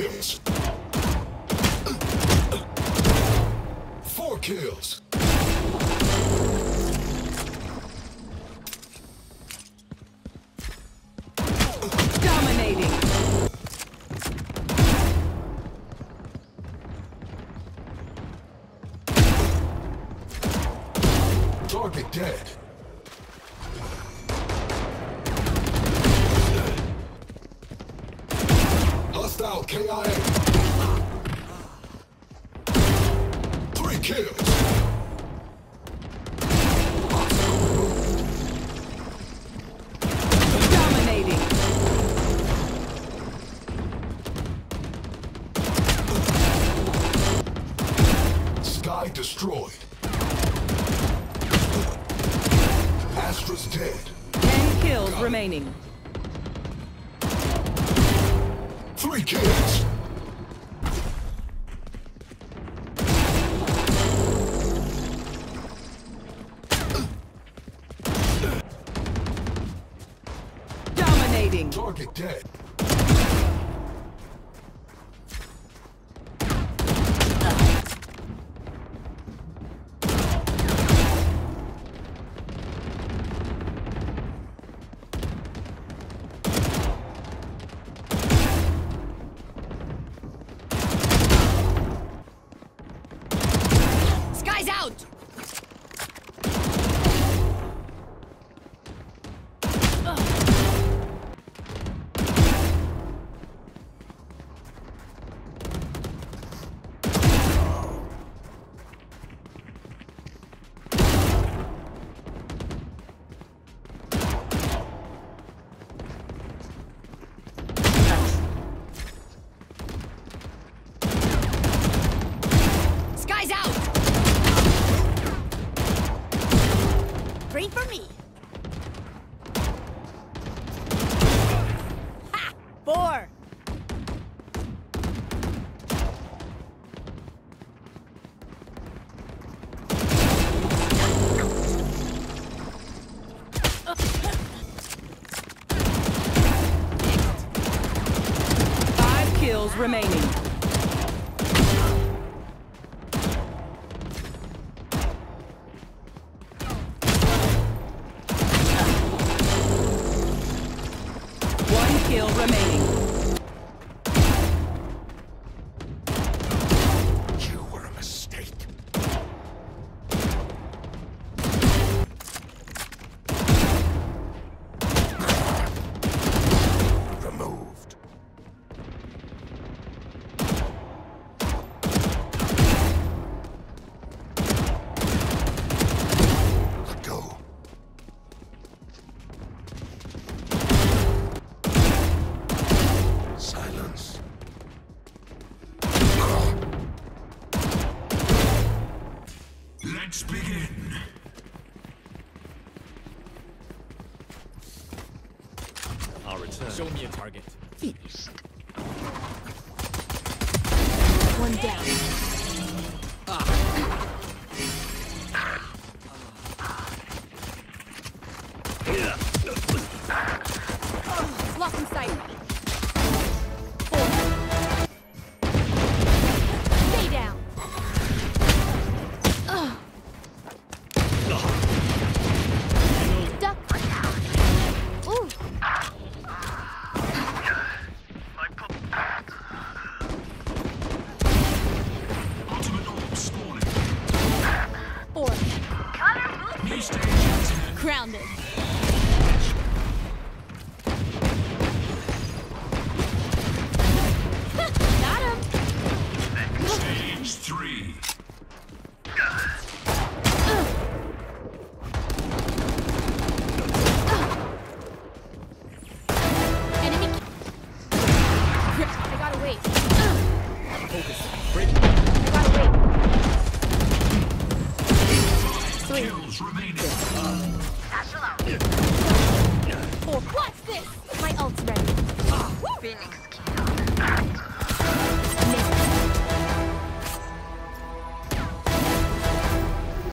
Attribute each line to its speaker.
Speaker 1: kills. 4 kills.
Speaker 2: Dominating.
Speaker 1: Target dead. Hostile KIA. 3 kills.
Speaker 2: Dominating.
Speaker 1: Sky destroyed. Astra's dead.
Speaker 2: 10 kills remaining.
Speaker 1: 3 kills.
Speaker 2: Dominating.
Speaker 1: Target dead.
Speaker 3: Sky's out! Sky's out! Three for me. Ha! 4.
Speaker 2: Five kills remaining. One kill remaining.
Speaker 1: You were a mistake. Removed. Let go. Silence. Let's begin.
Speaker 4: I'll return.
Speaker 5: Show me a target.
Speaker 3: One down. Lock in sight. 4. Stay down. Duck. Ooh.
Speaker 1: Ultimate orb spawning.
Speaker 3: 4.
Speaker 1: New stage.
Speaker 3: Grounded. Got him.
Speaker 1: Stage 3.
Speaker 3: Enemy. I gotta wait.
Speaker 5: Focus. Break.
Speaker 3: I gotta wait. 3.
Speaker 1: Kills remaining.
Speaker 3: 4. What's this? My ult's ready. Phoenix